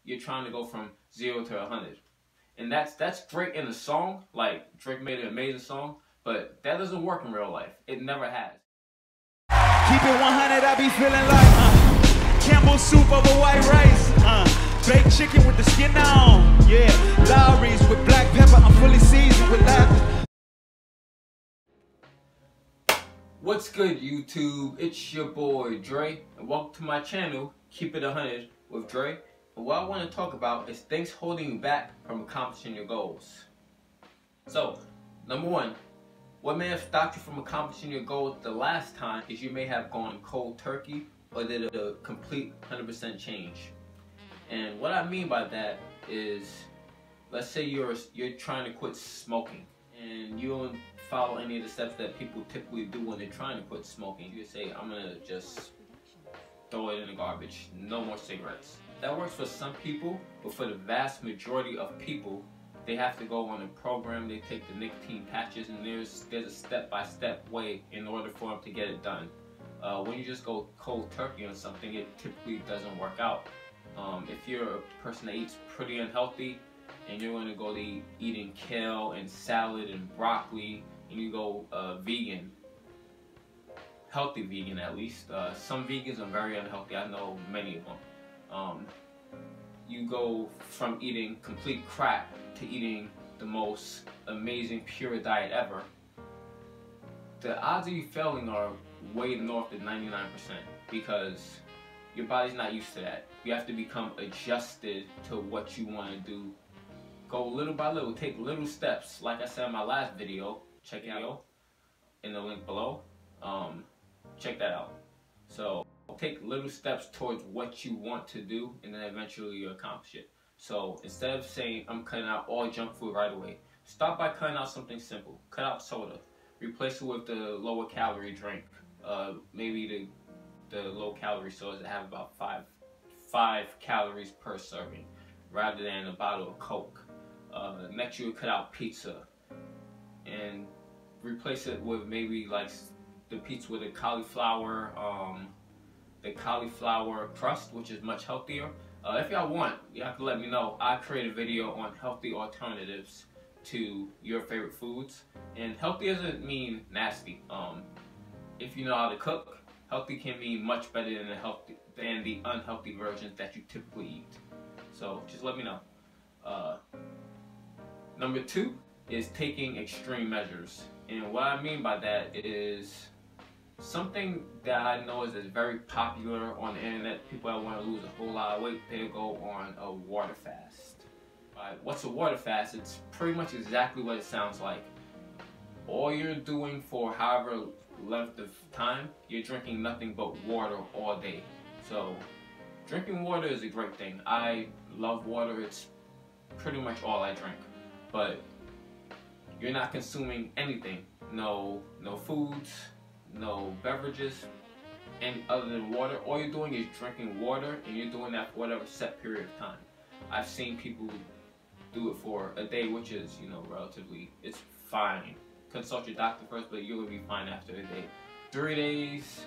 you're trying to go from 0 to 100. And that's great in a song, like Drake made an amazing song, but that doesn't work in real life. It never has. Keep it 100, I be feeling like Campbell soup over white rice, baked chicken with the skin on, yeah, Lowry's with black pepper, I'm fully seasoned with laughter. What's good, YouTube? It's your boy Dre, and welcome to my channel, Keep It 100 with Dre. And what I want to talk about is things holding you back from accomplishing your goals. So, number one, what may have stopped you from accomplishing your goals the last time is you may have gone cold turkey or did a complete 100% change. And what I mean by that is, let's say you're trying to quit smoking and you don't follow any of the steps that people typically do when they're trying to quit smoking. You say, I'm gonna just throw it in the garbage, no more cigarettes. That works for some people, but for the vast majority of people, they have to go on a program, they take the nicotine patches, and there's a step-by-step way in order for them to get it done. When you just go cold turkey on something, it typically doesn't work out. If you're a person that eats pretty unhealthy, and you're going to go to eating kale and salad and broccoli, and you go vegan, healthy vegan at least. Some vegans are very unhealthy, I know many of them. You go from eating complete crap to eating the most amazing pure diet ever. The odds of you failing are way north of 99% because your body's not used to that. You have to become adjusted to what you want to do. Go little by little, take little steps. Like I said in my last video, check it out in the link below. Check that out. So take little steps towards what you want to do, and then eventually you accomplish it. So instead of saying I'm cutting out all junk food right away, start by cutting out something simple. Cut out soda. Replace it with the lower calorie drink. Maybe the low calorie sodas that have about five calories per serving, rather than a bottle of Coke. Next, you would cut out pizza and replace it with maybe like the pizza with the cauliflower crust, which is much healthier. If y'all want, y'all can let me know. I create a video on healthy alternatives to your favorite foods, and healthy doesn't mean nasty. If you know how to cook, healthy can mean much better than the unhealthy versions that you typically eat. So just let me know. Number two is taking extreme measures, and what I mean by that is something that I know is very popular on the internet. People that want to lose a whole lot of weight, they go on a water fast. What's a water fast? It's pretty much exactly what it sounds like. All you're doing for however length of time, you're drinking nothing but water all day. So drinking water is a great thing. I love water. It's pretty much all I drink. But you're not consuming anything. No foods, no beverages, and other than water. All you're doing is drinking water, and you're doing that for whatever set period of time. I've seen people do it for a day, which is, relatively, it's fine. Consult your doctor first, but you're gonna be fine after a day. 3 days,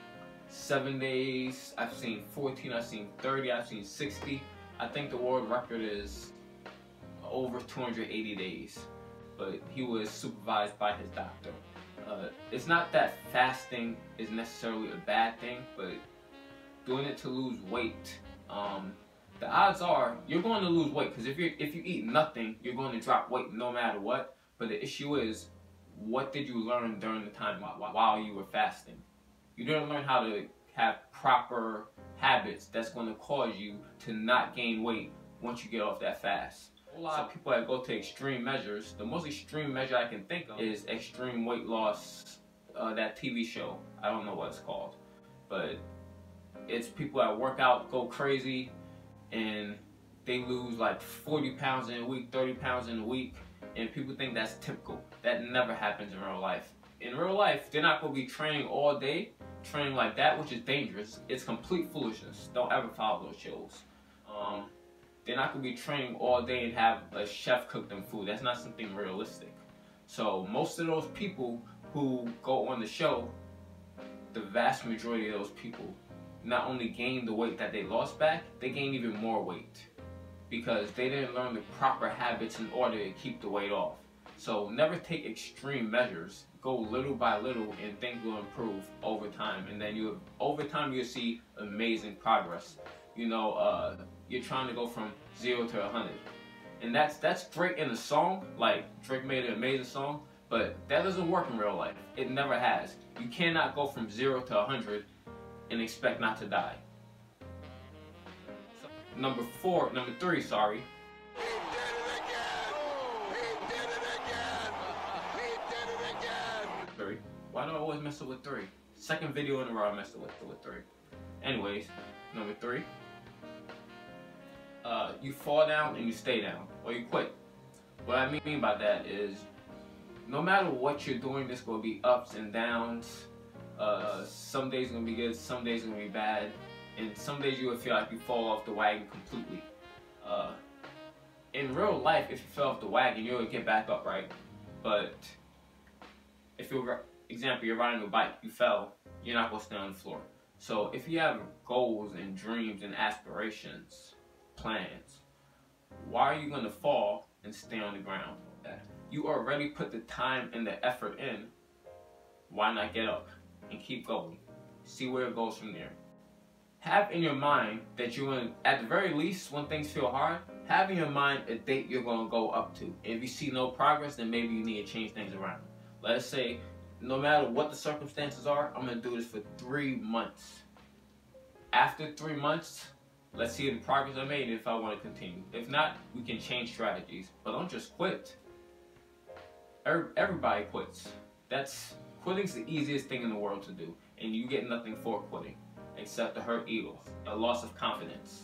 7 days, I've seen 14, I've seen 30, I've seen 60. I think the world record is over 280 days, but he was supervised by his doctor. It's not that fasting is necessarily a bad thing, but doing it to lose weight, the odds are you're going to lose weight, because if you eat nothing, you're going to drop weight no matter what. But the issue is, what did you learn during the time while you were fasting? You didn't learn how to have proper habits that's going to cause you to not gain weight once you get off that fast. A lot of people that go to extreme measures, the most extreme measure I can think of is Extreme Weight Loss, that TV show. I don't know what it's called, but it's people that work out, go crazy, and they lose like 40 pounds in a week, 30 pounds in a week, and people think that's typical. That never happens in real life. In real life, they're not going to be training all day, training like that, which is dangerous. It's complete foolishness. Don't ever follow those shows. They're not going to be training all day and have a chef cook them food. That's not something realistic. So most of those people who go on the show, the vast majority of those people not only gain the weight that they lost back, they gain even more weight. because they didn't learn the proper habits in order to keep the weight off. So never take extreme measures. Go little by little and things will improve over time. And then over time you'll see amazing progress. You know, you're trying to go from 0 to 100. And that's great in a song, like Drake made an amazing song, but that doesn't work in real life. It never has. You cannot go from 0 to 100 and expect not to die. Number 3, sorry. Why do I always mess up with 3? Second video in a row I messed up with 3. Anyways, number 3. You fall down and you stay down, or you quit. What I mean by that is, no matter what you're doing, there's going to be ups and downs. Some days are going to be good, some days are going to be bad, and some days you will feel like you fall off the wagon completely. In real life, if you fell off the wagon, you'll get back up, right? But if you're riding a bike, you fell, you're not going to stay on the floor. So if you have goals and dreams and aspirations, plans, why are you going to fall and stay on the ground? You already put the time and the effort in. Why not get up and keep going? See where it goes from there. Have in your mind that you're going to, at the very least, when things feel hard, have in your mind a date you're going to go up to. And if you see no progress, then maybe you need to change things around. Let's say, no matter what the circumstances are, I'm going to do this for 3 months. After 3 months, let's see the progress I made if I want to continue. If not, we can change strategies. But don't just quit. Everybody quits. Quitting's the easiest thing in the world to do. And you get nothing for quitting, except a hurt ego, a loss of confidence.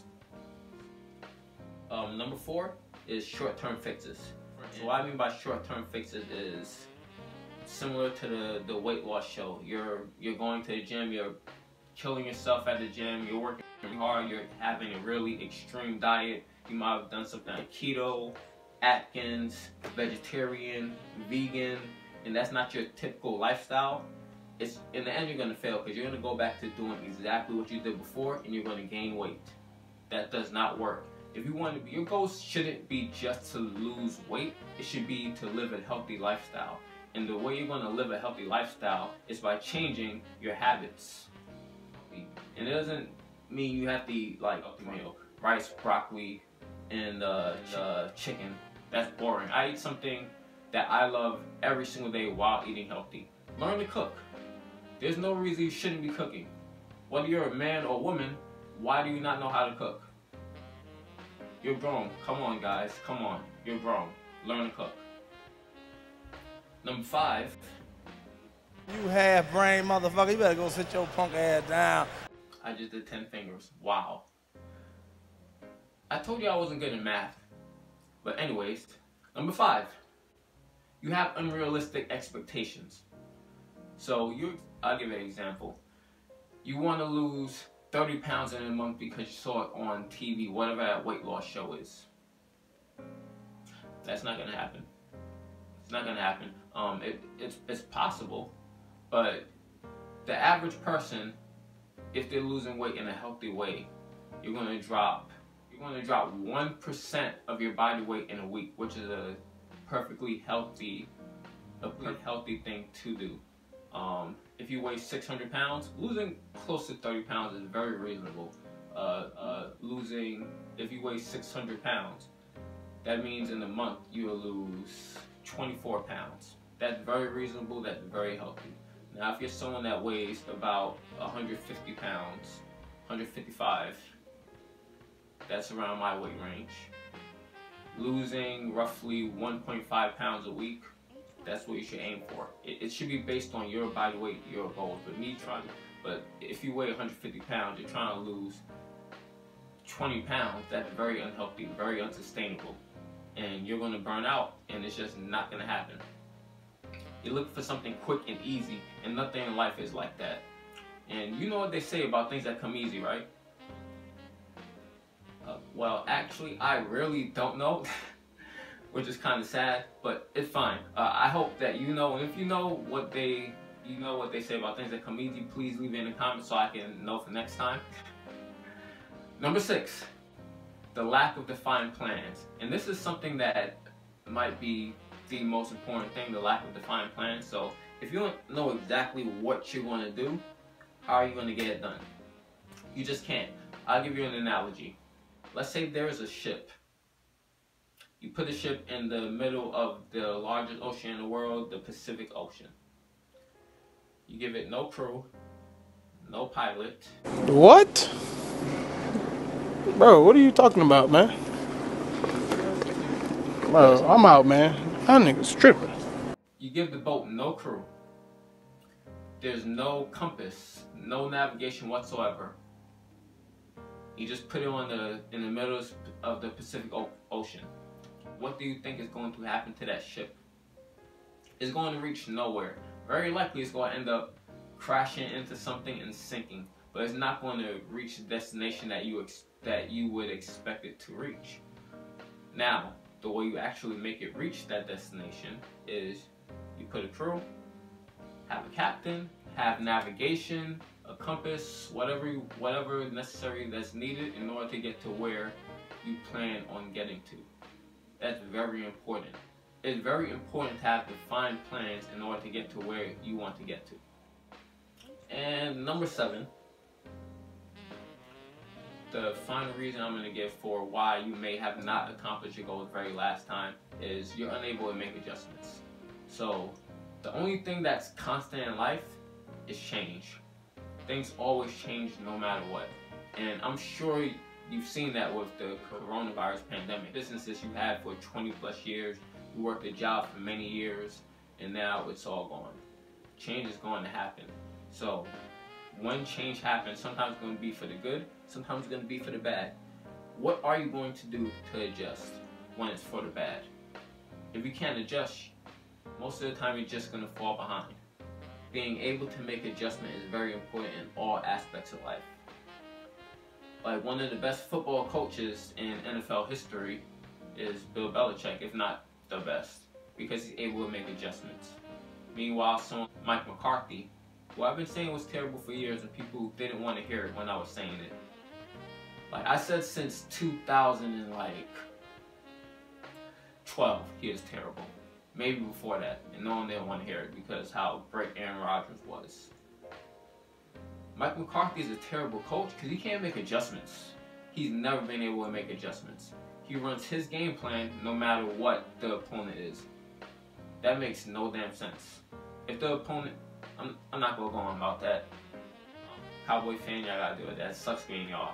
Number 4 is short-term fixes. So what I mean by short-term fixes is similar to the weight loss show. You're going to the gym, you're killing yourself at the gym, you're working hard, you're having a really extreme diet. You might have done something like keto, Atkins, vegetarian, vegan, and that's not your typical lifestyle. It's in the end you're going to fail because you're going to go back to doing exactly what you did before and you're going to gain weight. That does not work. If you want to be, your goal shouldn't be just to lose weight. It should be to live a healthy lifestyle. And the way you're going to live a healthy lifestyle is by changing your habits. And it doesn't mean you have to eat like rice, broccoli, and chicken. That's boring. I eat something that I love every single day while eating healthy. Learn to cook. There's no reason you shouldn't be cooking. Whether you're a man or woman, why do you not know how to cook? You're grown. Come on, guys. Come on. You're grown. Learn to cook. Number 5. You half-brain motherfucker. You better go sit your punk ass down. I just did 10 fingers. Wow. I told you I wasn't good in math. But anyways, number 5. You have unrealistic expectations. So I'll give you an example. You want to lose 30 pounds in a month because you saw it on TV, whatever that weight loss show is. That's not going to happen. It's not going to happen. It's possible, but the average person, if they're losing weight in a healthy way, you're going to drop 1% of your body weight in a week, which is a perfectly healthy thing to do. If you weigh 600 pounds, losing close to 30 pounds is very reasonable. If you weigh 600 pounds, that means in a month you will lose 24 pounds. That's very reasonable, that's very healthy. Now if you're someone that weighs about 150 pounds, 155, that's around my weight range. Losing roughly 1.5 pounds a week, that's what you should aim for. It should be based on your body weight, your goals. But if you weigh 150 pounds, you're trying to lose 20 pounds, that's very unhealthy, very unsustainable. And you're going to burn out, and it's just not going to happen. You look for something quick and easy, and nothing in life is like that. And you know what they say about things that come easy, right? Well, actually, I really don't know, which is kind of sad, but it's fine. I hope that you know, and if you know what they say about things that come easy, please leave it in the comments so I can know for next time. Number 6, the lack of defined plans. And this is something that might be the most important thing, the lack of defined plans. So if you don't know exactly what you're going to do, how are you going to get it done? You just can't. I'll give you an analogy. Let's say there's a ship. You put a ship in the middle of the largest ocean in the world, the Pacific Ocean. You give it no crew, no pilot. What? Bro, what are you talking about, man? Bro, I'm out, man. That nigga's tripping. You give the boat no crew. There's no compass, no navigation whatsoever. You just put it in the middle of the Pacific Ocean. What do you think is going to happen to that ship? It's going to reach nowhere. Very likely it's going to end up crashing into something and sinking, but it's not going to reach the destination that you would expect it to reach. Now, the way you actually make it reach that destination is you put a crew, have a captain, have navigation, a compass, whatever necessary that's needed in order to get to where you plan on getting to. That's very important. It's very important to have defined plans in order to get to where you want to get to. And number 7, the final reason I'm going to give for why you may have not accomplished your goals very last time is you're unable to make adjustments. So the only thing that's constant in life is change. Things always change no matter what. And I'm sure you've seen that with the coronavirus pandemic. Businesses you had for 20 plus years, you worked a job for many years, and now it's all gone. Change is going to happen. So when change happens, sometimes it's going to be for the good, sometimes it's going to be for the bad. What are you going to do to adjust when it's for the bad? If you can't adjust, most of the time you're just going to fall behind. Being able to make adjustment is very important in all aspects of life. Like one of the best football coaches in NFL history is Bill Belichick, if not the best, because he's able to make adjustments. Meanwhile, someone Mike McCarthy, who I've been saying was terrible for years and people didn't want to hear it when I was saying it. Like I said since 2012, he is terrible. Maybe before that, and no one didn't want to hear it because how great Aaron Rodgers was. Mike McCarthy is a terrible coach because he can't make adjustments. He's never been able to make adjustments. He runs his game plan no matter what the opponent is. That makes no damn sense. If the opponent, I'm not going to go on about that. Cowboy fan, y'all got to do it. That sucks being y'all.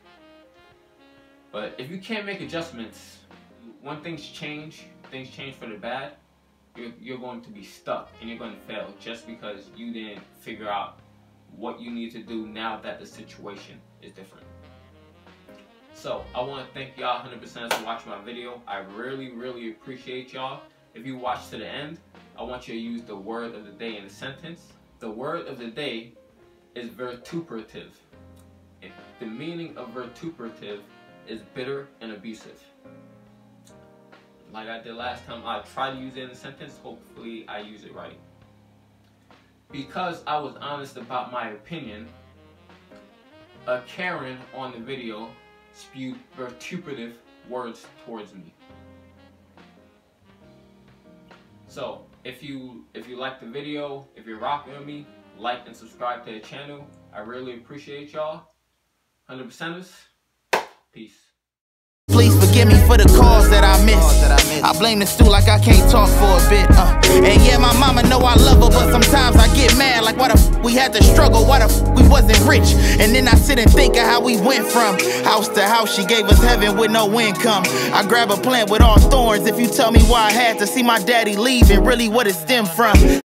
But if you can't make adjustments, when things change for the bad, you're going to be stuck and you're going to fail just because you didn't figure out what you need to do now that the situation is different. So I want to thank y'all 100% for watching my video. I really appreciate y'all. If you watch to the end, I want you to use the word of the day in a sentence. The word of the day is vituperative. The meaning of vituperative is bitter and abusive. Like I did last time, I tried to use it in a sentence. Hopefully I use it right. Because I was honest about my opinion, a Karen on the video spewed vituperative words towards me. So if you like the video, if you're rocking with me, like and subscribe to the channel. I really appreciate y'all. 100%ers, peace. Please forgive me for the calls that I missed. I blame the stew like I can't talk for a bit. And yeah, my mama know I love her, but sometimes I get mad like why the f we had to struggle, why the f we wasn't rich. And then I sit and think of how we went from house to house. She gave us heaven with no income. I grab a plant with all thorns. If you tell me why I had to see my daddy leave and really what it stemmed from.